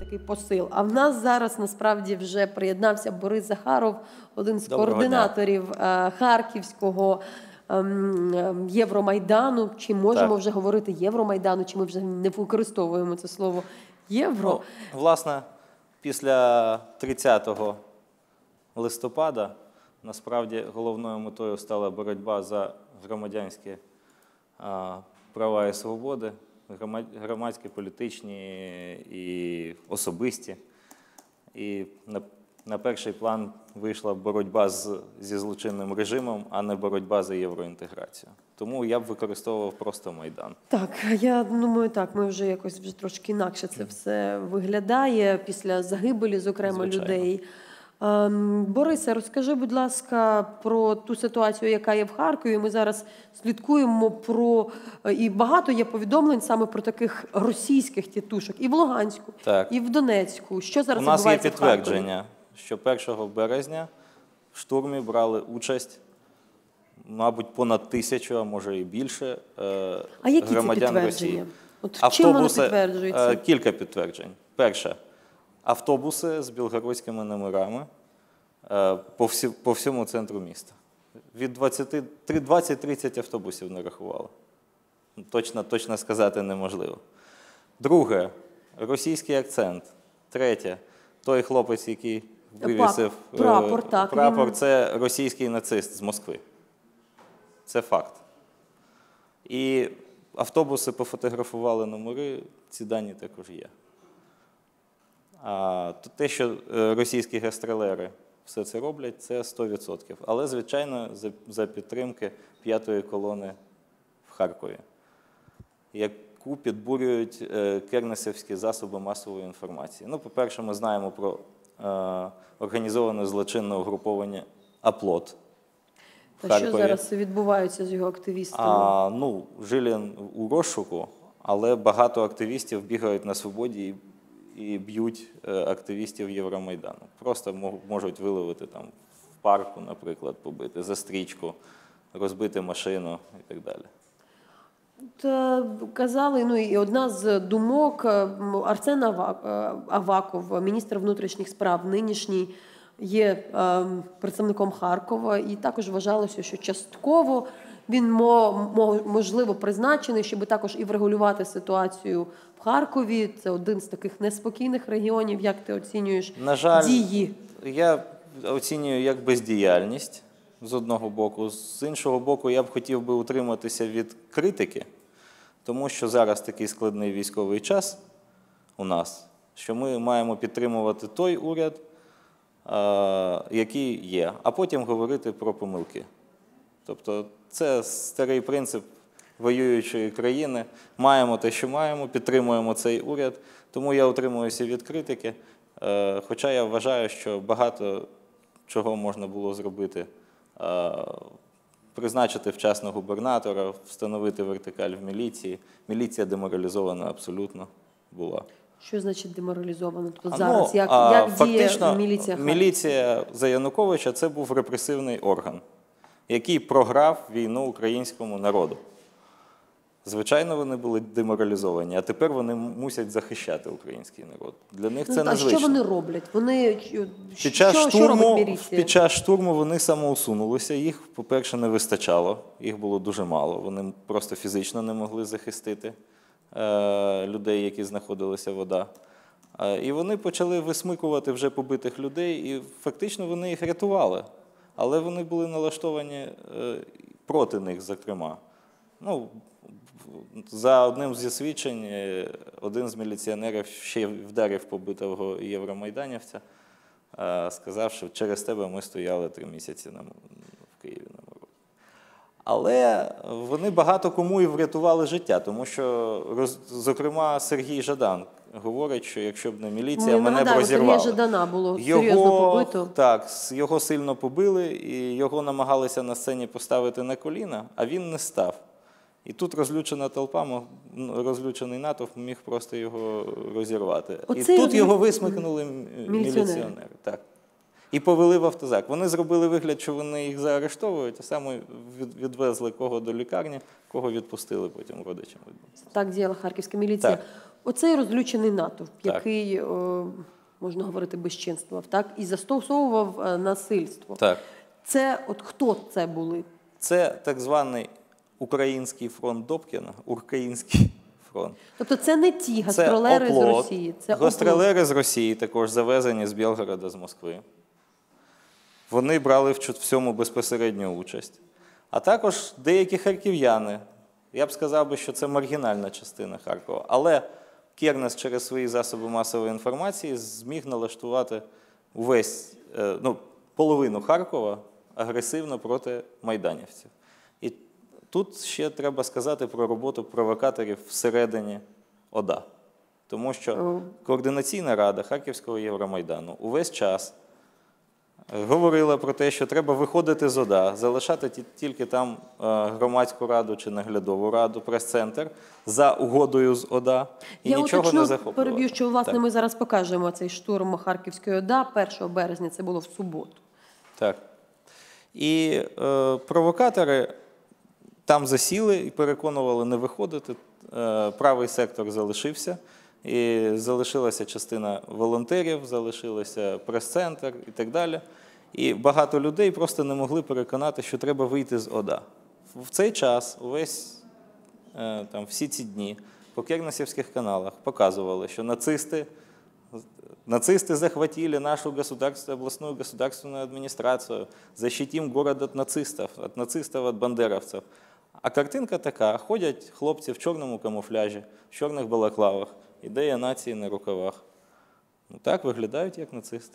який посил. А в нас зараз насправді вже приєднався Борис Захаров, один з координаторів Харківського Євромайдану. Чи можемо вже говорити Євромайдану, чи ми вже не використовуємо це слово євро? Ну, власне, після 30 листопада насправді головною метою стала боротьба за громадянські права і свободи, громадські, політичні і особисті. І на перший план вийшла боротьба зі злочинним режимом, а не боротьба за євроінтеграцію. Тому я б використовував просто Майдан. Так, я думаю, так, ми вже якось вже трошки інакше це все виглядає після загибелі, зокрема, людей. Борисе, розкажи, будь ласка, про ту ситуацію, яка є в Харкові. Ми зараз слідкуємо про, і багато є повідомлень саме про таких російських тітушок і в Луганську, і в Донецьку. Що зараз відбувається в Харкові? У нас є підтвердження, що 1 березня в штурмі брали участь, мабуть, понад 1000, а може і більше, громадян Росії. От в чим воно підтверджується? Кілька підтверджень. Перше. Автобуси з білгородськими номерами по всьому центру міста. Від 20-30 автобусів нарахували. Точно сказати неможливо. Друге, російський акцент. Третє, той хлопець, який вивісив прапор, це російський нацист з Москви. Це факт. І автобуси пофотографували номери, ці дані також є. Те, що російські гастролери все це роблять, це 100%. Але, звичайно, за підтримки 5-ї колони в Харкові, яку підбурюють кернесівські засоби масової інформації. Ну, по-перше, ми знаємо про організоване злочинне угруповання «Оплот» в Харкові. Що зараз відбувається з його активістами? Ну, Жилін у розшуку, але багато активістів бігають на свободі і б'ють активістів Євромайдану. Просто можуть виловити там в парку, наприклад, побити, за стрічку, розбити машину і так далі. Казали, ну і одна з думок, Арсен Аваков, міністр внутрішніх справ, нинішній, є представником Харкова, і також вважалося, що частково він, можливо, призначений, щоб також і врегулювати ситуацію в Харкові. Це один з таких неспокійних регіонів. Як ти оцінюєш дії? На жаль, я оцінюю як бездіяльність, з одного боку. З іншого боку, я б хотів би утриматися від критики, тому що зараз такий складний військовий час у нас, що ми маємо підтримувати той уряд, який є, а потім говорити про помилки. Тобто це старий принцип воюючої країни. Маємо те, що маємо, підтримуємо цей уряд. Тому я утримуюся від критики. Хоча я вважаю, що багато чого можна було зробити. Призначити вчасно губернатора, встановити вертикаль в міліції. Міліція деморалізована абсолютно була. Що значить деморалізовано? Тобто зараз як діє міліція? Міліція за Януковича – це був репресивний орган, який програв війну українському народу. Звичайно, вони були деморалізовані, а тепер вони мусять захищати український народ. Для них це незвично. А що вони роблять? Що робить міліція? Під час штурму вони самоусунулися. Їх, по-перше, не вистачало. Їх було дуже мало. Вони просто фізично не могли захистити людей, які знаходилися вода. І вони почали висмикувати вже побитих людей, і фактично вони їх рятували. Але вони були налаштовані проти них, зокрема. Ну, за одним зі свідчень, один з міліціонерів ще вдарив побитого євромайданівця, сказав, що через тебе ми стояли 3 місяці в Києві на морозі. Але вони багато кому і врятували життя, тому що, зокрема, Сергій Жадан говорить, що якщо б не міліція, мене б розірвали. Сергія Жадана було серйозно побито. Так, його сильно побили, і його намагалися на сцені поставити на коліна, а він не став. І тут розлючена толпа, розлючений натовп міг просто його розірвати. І тут його висмикнули міліціонери. Так. І повели в автозак. Вони зробили вигляд, що вони їх заарештовують, а саме відвезли кого до лікарні, кого відпустили потім родичам. Так діяла харківська міліція. Так. Оцей розлючений натовп, який, можна говорити, безчинствував, так? І застосовував насильство. Так. Це, от хто це були? Це так званий Український фронт Добкіна, Український фронт. Тобто це не ті гастролери з Росії? Це гастролери з Росії, також завезені з Білгорода, з Москви. Вони брали в цьому безпосередню участь. А також деякі харків'яни. Я б сказав, що це маргінальна частина Харкова. Але Кернес через свої засоби масової інформації зміг налаштувати половину Харкова агресивно проти майданівців. І тут ще треба сказати про роботу провокаторів всередині ОДА. Тому що Координаційна рада Харківського Євромайдану увесь час говорила про те, що треба виходити з ОДА, залишати тільки там громадську раду чи наглядову раду, прес-центр за угодою з ОДА і нічого не захоплювати. Я переб'ю, що, власне, ми зараз покажемо цей штурм Харківської ОДА 1 березня, це було в суботу. Так. І провокатори там засіли і переконували не виходити. Правий сектор залишився. І залишилася частина волонтерів, залишилася прес-центр і так далі. І багато людей просто не могли переконати, що треба вийти з ОДА. В цей час, всі ці дні, по кернесівських каналах показували, що нацисты захватили нашу областную государственную администрацию, защитим город от нацистов, от бандеровцев. А картинка така: ходять хлопці в чорному камуфляжі, в чорних балаклавах, ідея нації на рукавах. Так виглядають як нацисти.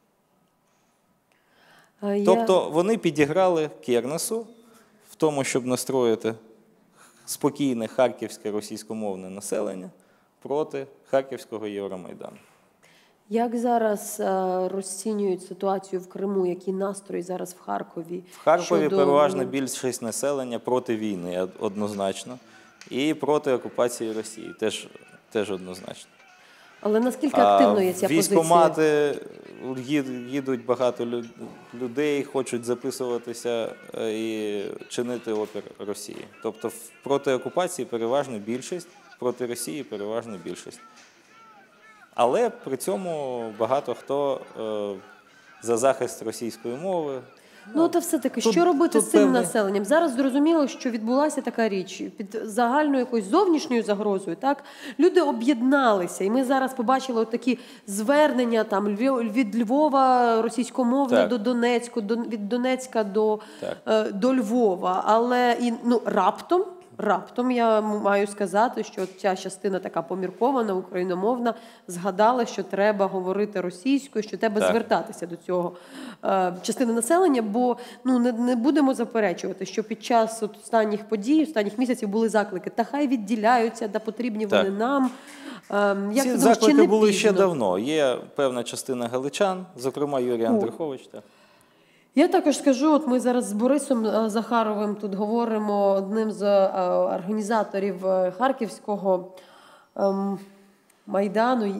Тобто вони підіграли Кернесу в тому, щоб настроїти спокійне харківське російськомовне населення проти Харківського Євромайдану. Як зараз розцінюють ситуацію в Криму? Які настрої зараз в Харкові? В Харкові переважна більшість населення проти війни, однозначно. І проти окупації Росії, теж однозначно. Але наскільки активно є ця позиція? Військкомати, їдуть багато людей, хочуть записуватися і чинити опір Росії. Тобто проти окупації переважна більшість, проти Росії переважна більшість. Але при цьому багато хто за захист російської мови. Та все-таки, що робити з цим населенням? Зараз зрозуміло, що відбулася така річ. Під загальною якоюсь зовнішньою загрозою, так, люди об'єдналися. І ми зараз побачили такі звернення від Львова російськомовне до Донецьку, від Донецька до Львова. Але раптом я маю сказати, що ця частина така поміркована, україномовна, згадала, що треба говорити російською, що треба звертатися до цього частини населення, бо не будемо заперечувати, що під час останніх подій, останніх місяців були заклики, та хай відділяються, да потрібні вони нам. Ці заклики були ще давно. Є певна частина галичан, зокрема Юрій Андрухович. Я також скажу, ми зараз з Борисом Захаровим тут говоримо, одним з організаторів Харківського Майдану.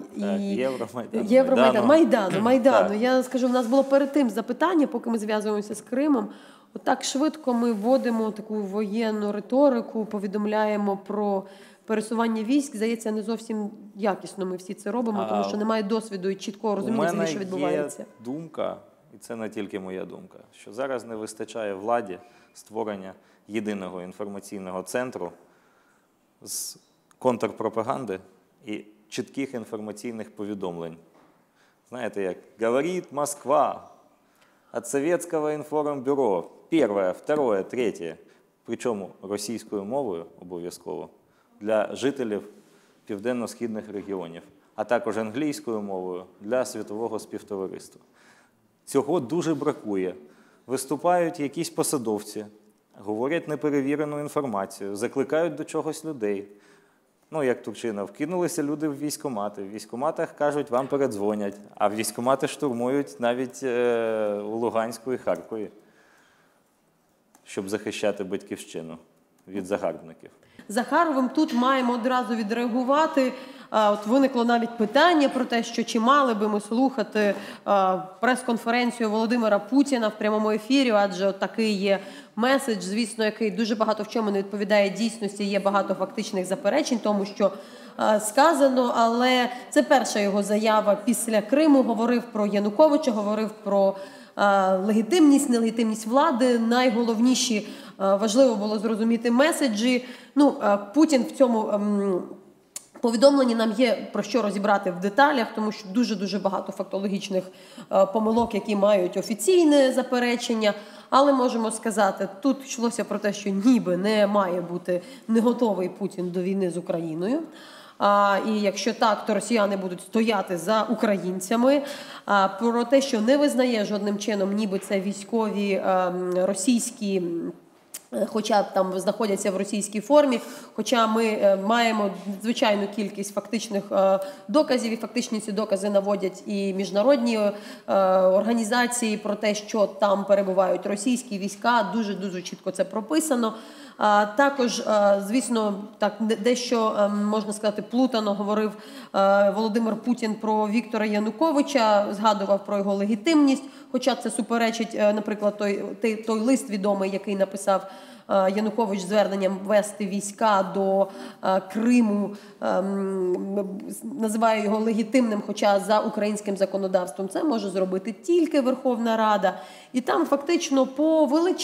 Майдану. Я скажу, в нас було перед тим запитання, поки ми зв'язуємося з Кримом. Отак швидко ми вводимо таку воєнну риторику, повідомляємо про пересування військ. Здається, не зовсім якісно ми всі це робимо, тому що немає досвіду і чіткого розуміння, що відбувається. У мене є думка, і це не тільки моя думка, що зараз не вистачає владі створення єдиного інформаційного центру з контрпропаганди і чітких інформаційних повідомлень. Знаєте, як «Говорить Москва», «От Советского информбюро», перше, друге, третє, причому російською мовою обов'язково, для жителів південно-східних регіонів, а також англійською мовою для світового співтовариства. Цього дуже бракує. Виступають якісь посадовці, говорять неперевірену інформацію, закликають до чогось людей. Як Турчинов, кинулися люди в військкомати. В військкоматах кажуть, вам передзвонять, а військкомати штурмують навіть у Луганську і Харкові, щоб захищати батьківщину від загарбників. Захаровим тут маємо одразу відреагувати. От виникло навіть питання про те, що чи мали би ми слухати прес-конференцію Володимира Путіна в прямому ефірі, адже от такий є меседж, звісно, який дуже багато в чому не відповідає дійсності, є багато фактичних заперечень тому, що сказано, але це перша його заява після Криму, говорив про Януковича, говорив про легітимність, нелегітимність влади. Найголовніші, важливо було зрозуміти меседжі. Ну, Путін в цьому повідомленні нам є про що розібрати в деталях, тому що дуже-дуже багато фактологічних помилок, які мають офіційне заперечення. Але можемо сказати, тут йшлося про те, що ніби не має бути не готовий Путін до війни з Україною. І якщо так, то росіяни будуть стояти за українцями. Про те, що не визнає жодним чином, ніби це військові російські, хоча там знаходяться в російській формі, хоча ми маємо надзвичайну кількість фактичних доказів, і фактичні ці докази наводять і міжнародні організації про те, що там перебувають російські війська, дуже-дуже чітко це прописано. Також, звісно, так дещо, можна сказати, плутано говорив Володимир Путін про Віктора Януковича, згадував про його легітимність, хоча це суперечить, наприклад, той лист відомий, який написав Янукович з зверненням вести війська до Криму, називає його легітимним, хоча за українським законодавством це може зробити тільки Верховна Рада. І там фактично по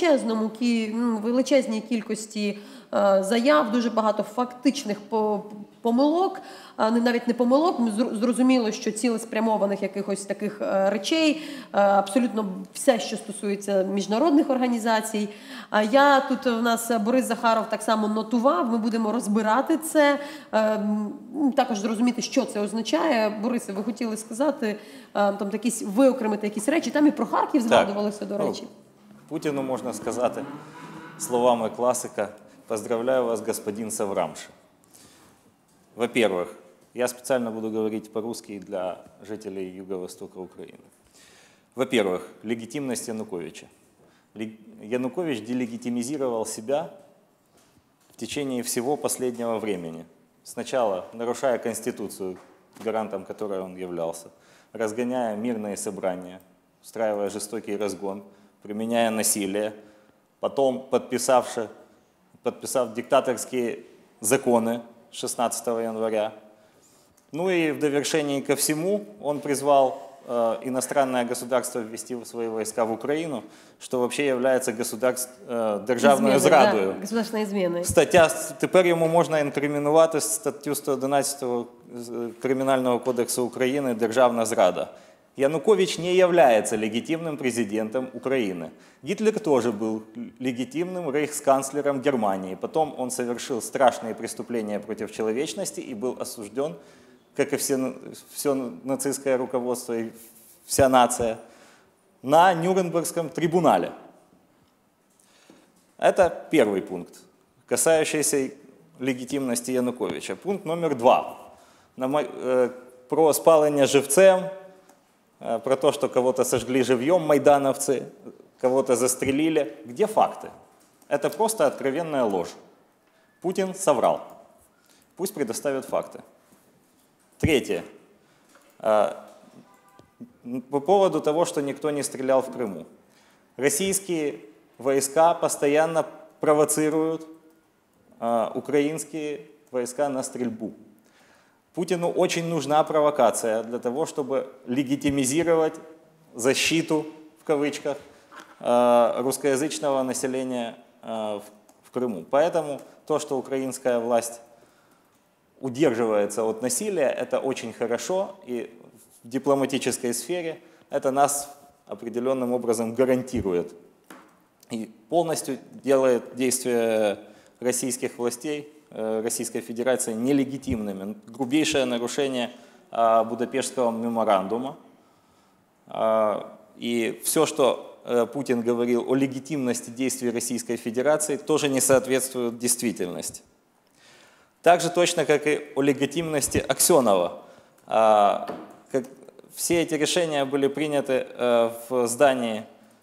величезній кількості заяв, дуже багато фактичних помилок, навіть не помилок, зрозуміло, що цілеспрямованих якихось таких речей, абсолютно все, що стосується міжнародних організацій. Я тут, у нас Борис Захаров так само нотував, ми будемо розбирати це, також зрозуміти, що це означає. Борисе, ви хотіли сказати, там виокремити якісь речі, там і про Харків згадувалося, до речі. Путіну можна сказати словами класика: «Поздравляю вас, господин Саврамши». Во-первых, я специально буду говорить по-русски для жителей Юго-Востока Украины. Во-первых, легитимность Януковича. Янукович делегитимизировал себя в течение всего последнего времени. Сначала нарушая Конституцию, гарантом которой он являлся, разгоняя мирные собрания, устраивая жестокий разгон, применяя насилие, потом подписав диктаторские законы 16 января. Ну и в довершении ко всему он призвал иностранное государство ввести свои войска в Украину, что вообще является державною зрадою. Да, государственной изменой. Тепер йому можна інкримінувати статтю 111 Кримінального кодексу України «Державна зрада». Янукович не является легитимным президентом Украины. Гитлер тоже был легитимным рейхсканцлером Германии. Потом он совершил страшные преступления против человечности и был осужден, как и все нацистское руководство и вся нация, на Нюрнбергском трибунале. Это первый пункт, касающийся легитимности Януковича. Пункт номер 2. Про спалення живцем, про то, что кого-то сожгли живьем майдановцы, кого-то застрелили. Где факты? Это просто откровенная ложь. Путин соврал. Пусть предоставят факты. Третье. По поводу того, что никто не стрелял в Крыму. Российские войска постоянно провоцируют украинские войска на стрельбу. Путину очень нужна провокация для того, чтобы легитимизировать защиту, в кавычках, русскоязычного населения в Крыму. Поэтому то, что украинская власть удерживается от насилия, это очень хорошо, и в дипломатической сфере это нас определенным образом гарантирует и полностью делает действия российских властей, Российской Федерации нелегитимными. Грубейшее нарушение Будапештского меморандума. И все, что Путин говорил о легитимности действий Российской Федерации, тоже не соответствует действительности. Так же точно, как и о легитимности Аксенова. Все эти решения были приняты в здании,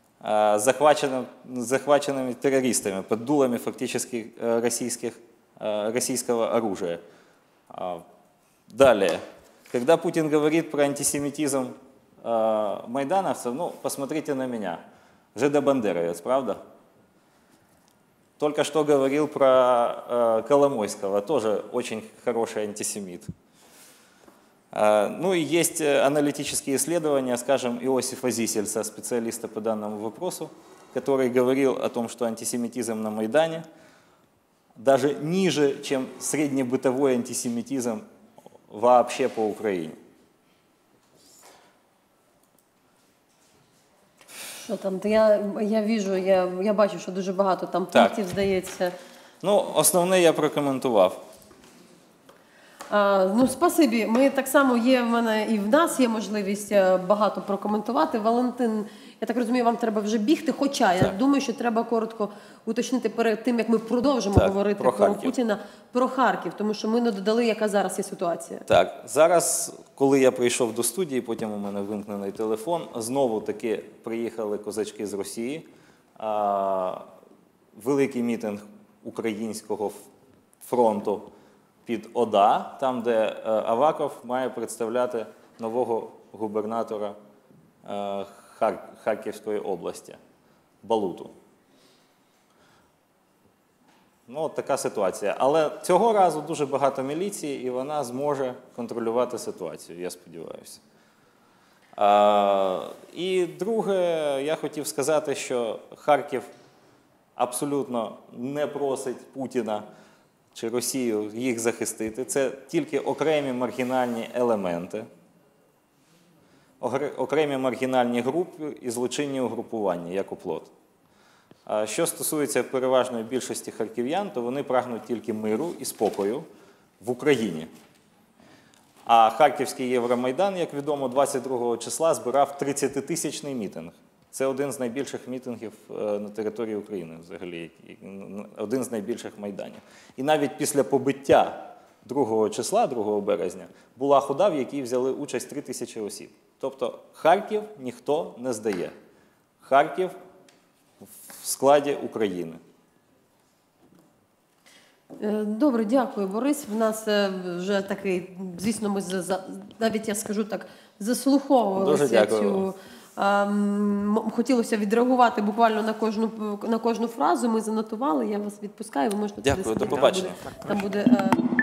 захваченными террористами, под дулами фактически российского оружия. Далее. Когда Путин говорит про антисемитизм майдановцев, ну, посмотрите на меня. Жидобандеровец, правда? Только что говорил про Коломойского, тоже очень хороший антисемит. Ну и есть аналитические исследования, скажем, Иосифа Зисельса, специалиста по данному вопросу, который говорил о том, что антисемитизм на Майдане даже ниже, чем среднебытовой антисемитизм вообще по Украине. Що там? Я бачу, що дуже багато там пунктів, здається. Ну, основне я прокоментував. Ну, спасибі. Ми так само є в мене і в нас є можливість багато прокоментувати. Валентин, я так розумію, вам треба вже бігти, хоча я думаю, що треба коротко уточнити перед тим, як ми продовжимо говорити про Путіна, про Харків, тому що ми не додали, яка зараз є ситуація. Так, зараз, коли я прийшов до студії, потім у мене вимкнений телефон, знову таки приїхали козачки з Росії. Великий мітинг Українського фронту під ОДА, там, де Аваков має представляти нового губернатора Харківської області, Балуту. Ну, от така ситуація. Але цього разу дуже багато міліції, і вона зможе контролювати ситуацію, я сподіваюся. І друге, я хотів сказати, що Харків абсолютно не просить Путіна чи Росію їх захистити. Це тільки окремі маргінальні елементи, окремі маргінальні групи і злочинні угрупування, як оплот. Що стосується переважної більшості харків'ян, то вони прагнуть тільки миру і спокою в Україні. А Харківський Євромайдан, як відомо, 22 числа збирав 30-тисячний мітинг. Це один з найбільших мітингів на території України взагалі, один з найбільших майданів. І навіть після побиття 2 числа, 2 березня, була хода, в якій взяли участь 3000 осіб. Тобто Харків ніхто не здає. Харків в складі України. Добре, дякую, Борис. В нас вже такий, звісно, ми навіть, я скажу так, заслуховувалися цю... Хотілося відреагувати буквально на кожну фразу. Ми занотували, я вас відпускаю, ви можете... Дякую, до побачення. Там буде...